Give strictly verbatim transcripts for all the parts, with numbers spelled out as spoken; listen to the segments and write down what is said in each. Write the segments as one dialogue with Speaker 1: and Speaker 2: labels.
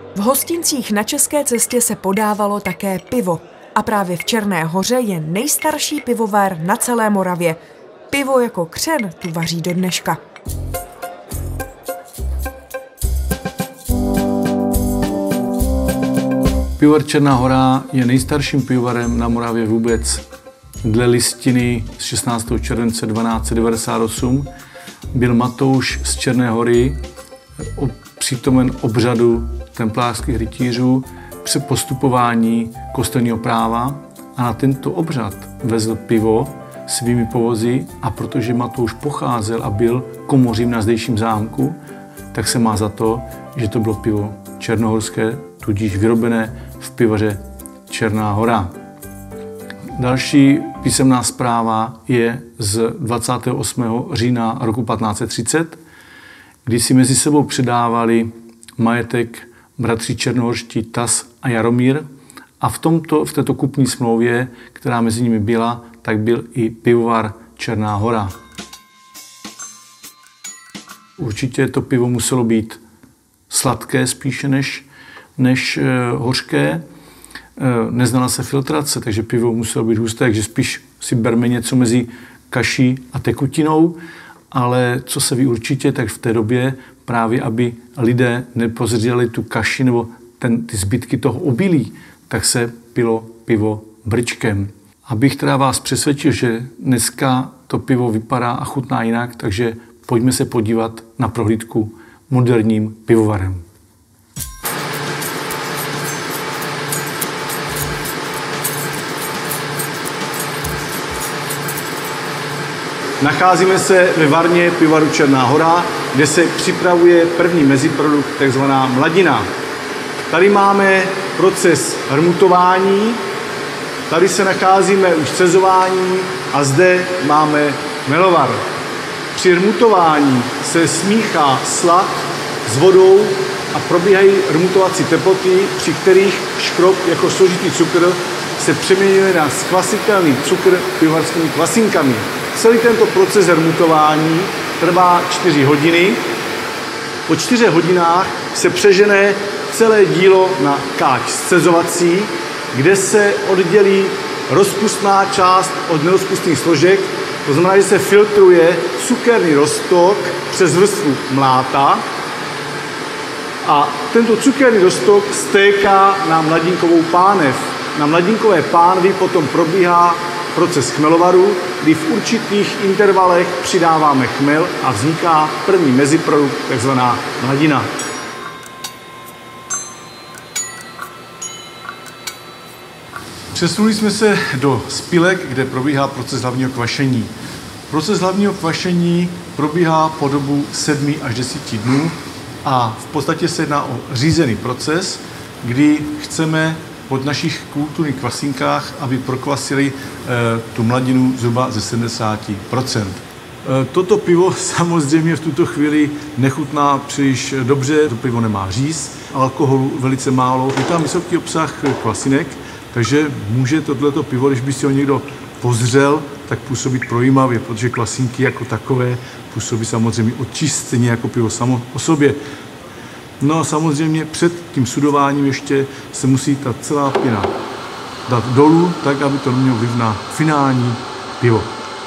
Speaker 1: V hostincích na České cestě se podávalo také pivo. A právě v Černé Hoře je nejstarší pivovar na celé Moravě. Pivo jako křen tu vaří do dneška.
Speaker 2: Pivovar Černá Hora je nejstarším pivovarem na Moravě vůbec. Dle listiny z šestnáctého července dvanáct set devadesát osm byl Matouš z Černé Hory přítomen obřadu templářských rytířů při postupování kostelního práva a na tento obřad vezl pivo svými povozy a protože Matouš pocházel a byl komořím na zdejším zámku, tak se má za to, že to bylo pivo černohorské, tudíž vyrobené v pivoře Černá Hora. Další písemná zpráva je z dvacátého osmého října roku patnáct set třicet, kdy si mezi sebou předávali majetek bratři černohorští Tas a Jaromír a v, tomto, v této kupní smlouvě, která mezi nimi byla, tak byl i pivovar Černá Hora. Určitě to pivo muselo být sladké spíše než, než e, hořké. E, neznala se filtrace, takže pivo muselo být husté, takže spíš si berme něco mezi kaší a tekutinou, ale co se ví určitě, tak v té době právě, aby lidé nepozřeli tu kaši nebo ten, ty zbytky toho obilí, tak se pilo pivo brčkem. Abych teda vás přesvědčil, že dneska to pivo vypadá a chutná jinak, takže pojďme se podívat na prohlídku moderním pivovarem. Nacházíme se ve varně pivovaru Černá Hora, kde se připravuje první meziprodukt, takzvaná mladina. Tady máme proces hrmutování, tady se nacházíme u scezování a zde máme melovar. Při hrmutování se smíchá slad s vodou a probíhají hrmutovací teploty, při kterých škrob jako složitý cukr se přeměňuje na zkvasitelný cukr pivovarskými kvasinkami. Celý tento proces hrmutování trvá čtyři hodiny. Po čtyřech hodinách se přežene celé dílo na káč scezovací, kde se oddělí rozpustná část od nerozpustných složek. To znamená, že se filtruje cukerný roztok přes vrstvu mláta a tento cukerný roztok stéká na mladinkovou pánev. Na mladinkové pánvi potom probíhá proces chmelovaru, kdy v určitých intervalech přidáváme chmel a vzniká první meziprodukt, takzvaná mladina. Přesunuli jsme se do spilek, kde probíhá proces hlavního kvašení. Proces hlavního kvašení probíhá po dobu sedmi až deseti dnů a v podstatě se jedná o řízený proces, kdy chceme po našich kulturních kvasinkách, aby prokvasili e, tu mladinu zhruba ze sedmdesát procent. E, toto pivo samozřejmě v tuto chvíli nechutná příliš dobře, to pivo nemá říz, alkoholu velice málo, je tam vysoký obsah kvasinek, takže může tohleto pivo, když by si ho někdo pozřel, tak působit projímavě, protože kvasinky jako takové působí samozřejmě očistně jako pivo samo o sobě. No a samozřejmě před tím sudováním ještě se musí ta celá pěna dát dolů, tak aby to nemělo vliv na finální pivo.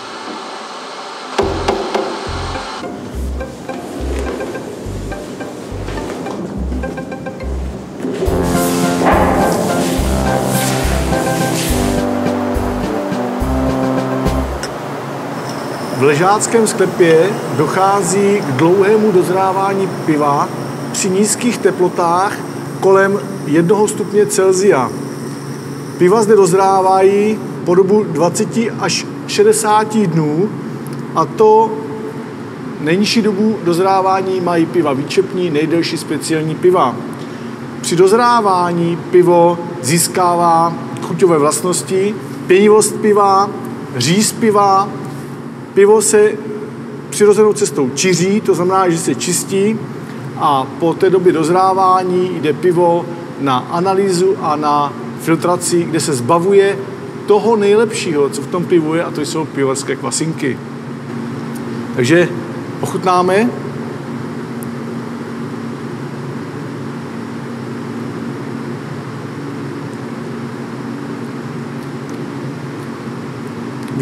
Speaker 2: V ležáckém sklepě dochází k dlouhému dozrávání piva při nízkých teplotách kolem jednoho stupně Celsia. Piva zde dozrávají po dobu dvacet až šedesát dnů a to nejnižší dobu dozrávání mají piva výčepní, nejdelší speciální piva. Při dozrávání pivo získává chuťové vlastnosti, pěnivost piva, říz piva, pivo se přirozenou cestou čiří, to znamená, že se čistí a po té době dozrávání jde pivo na analýzu a na filtraci, kde se zbavuje toho nejlepšího, co v tom pivu je, a to jsou pivovarské kvasinky. Takže ochutnáme.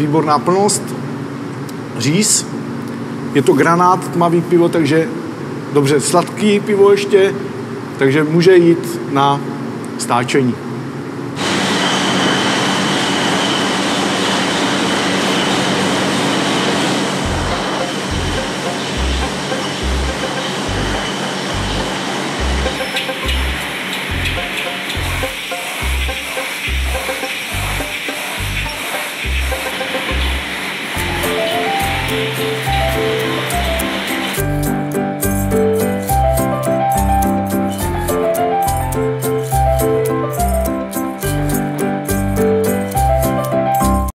Speaker 2: výborná plnost, říz. Je to granát, tmavý pivo, takže dobře sladký pivo ještě, takže může jít na stáčení.
Speaker 3: Thank you.